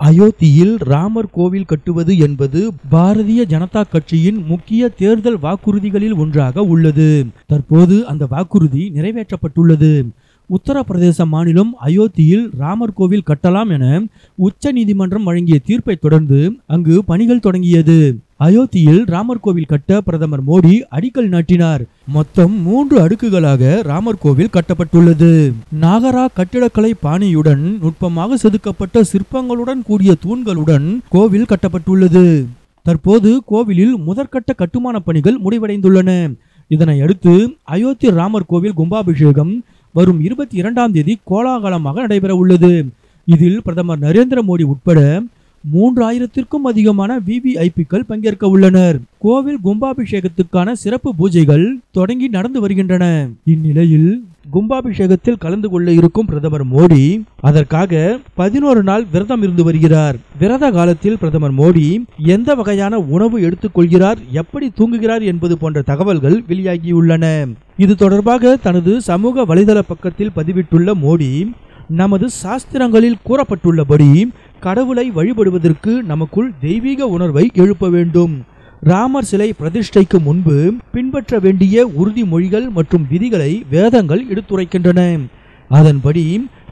அயோத்தியில் ராமர் கோவில் கட்டுவது என்பது பாரதிய ஜனதா கட்சியின் முக்கிய தேர்தல் வாக்குறுதிகளில் ஒன்றாக உள்ளது. தற்போது அந்த வாக்குறுதி நிறைவேற்றப்பட்டுள்ளது. உத்தரப்பிரதேச மாநிலம் அயோத்தியில் ராமர் கோவில் கட்டலாம் என உச்ச நீதிமன்றம் வழங்கிய தீர்ப்பை தொடர்ந்து அங்கு பணிகள் தொடங்கியது. அயோத்தியில் ராமர் கோவில் கட்ட பிரதமர் மோடி அடிக்கல் நாட்டினார். மொத்தம் 3 அடுக்குகளாக ராமர் கோவில் கட்டப்பட்டுள்ளது. நாகரா கட்டிடக்கலை பாணியுடன் நுட்பமாக செதுக்கப்பட்ட சிற்பங்களுடன் கூடிய தூண்களுடன் கோவில் கட்டப்பட்டுள்ளது. தற்போது கோவிலில் முதற்கட்ட கட்டுமான பணிகள் முடிவடைந்துள்ளன. இதனை அடுத்து அயோத்தி ராமர் கோவில் கும்பாபிஷேகம் வரும் 22ஆம் தேதி கோலாகலமாக நடைபெற உள்ளது. இதில் பிரதமர் நரேந்திர மோடி உட்பட 3000த்திற்கும் அதிகமான விவிஐபிக்கள் பங்கேற்க உள்ளனர். கோவில் கும்பாபிஷேகத்துக்கான சிறப்பு பூஜைகள் தொடங்கி நடந்து வருகின்றன. இந்நிலையில் கும்பாபிஷேகத்தில் கலந்து கொள்ள இருக்கும் பிரதமர் மோடி அதற்காக 11 நாள் விரதம் இருந்து வருகிறார். விரத காலத்தில் பிரதமர் மோடி எந்த வகையான உணவு எடுத்துக்கொள்கிறார், எப்படி தூங்குகிறார் என்பது போன்ற தகவல்கள் வெளியாகியுள்ளன. இது தொடர்பாக தனது சமூக வலைதள பக்கத்தில் பதிவிட்டுள்ள மோடி, நமது சாஸ்திரங்களில் கூறப்பட்டுள்ளபடி கடவுளை வழிபடுவதற்கு நமக்குள் தெய்வீக உணர்வை எழுப்ப வேண்டும். ராமர் சிலை பிரதிஷ்டைக்கு முன்பு பின்பற்ற வேண்டிய உறுதிமொழிகள் மற்றும் விதிகளை வேதங்கள் எடுத்துரைக்கின்றன. அதன்படி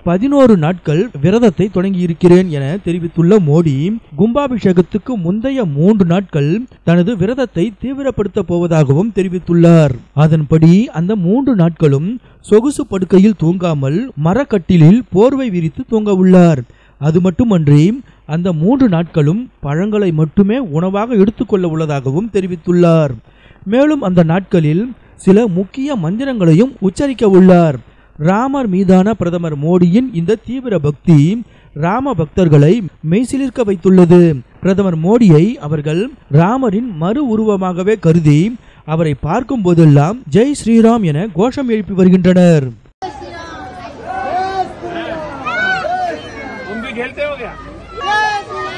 11 நாட்கள் விரதத்தை தொடங்கியிருக்கிறேன் என தெரிவித்துள்ள மோடி, கும்பாபிஷேகத்துக்கு முந்தைய 3 நாட்கள் தனது விரதத்தை தீவிரப்படுத்த போவதாகவும் தெரிவித்துள்ளார். அதன்படி அந்த 3 நாட்களும் சொகுசு படுக்கையில் தூங்காமல் மரக்கட்டிலில் போர்வை விரித்து தூங்க உள்ளார். அது மட்டுமன்றி அந்த 3 நாட்களும் பழங்களை மட்டுமே உணவாக எடுத்துக்கொள்ள உள்ளதாகவும் தெரிவித்துள்ளார். மேலும் அந்த நாட்களில் சில முக்கிய மந்திரங்களையும் உச்சரிக்க உள்ளார். ராமர் மீதான பிரதமர் மோடியின் இந்த தீவிர பக்தி ராம பக்தர்களை மெய்சிலிர்க்க வைத்துள்ளது. பிரதமர் மோடியை அவர்கள் ராமரின் மறு உருவமாகவே கருதி அவரை பார்க்கும் போதெல்லாம் ஜெய் ஸ்ரீராம் என கோஷம் எழுப்பி வருகின்றனர். खेलते हो क्या?